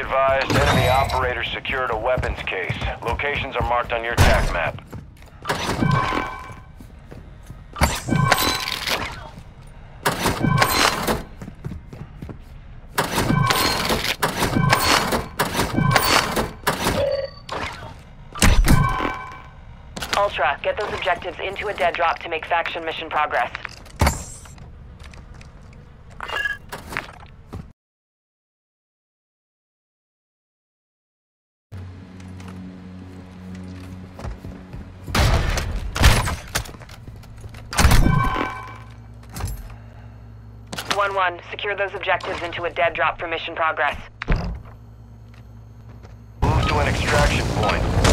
advised, enemy operators secured a weapons case. Locations are marked on your TAC map. Ultra, get those objectives into a dead drop to make faction mission progress. One, secure those objectives into a dead drop for mission progress. Move to an extraction point.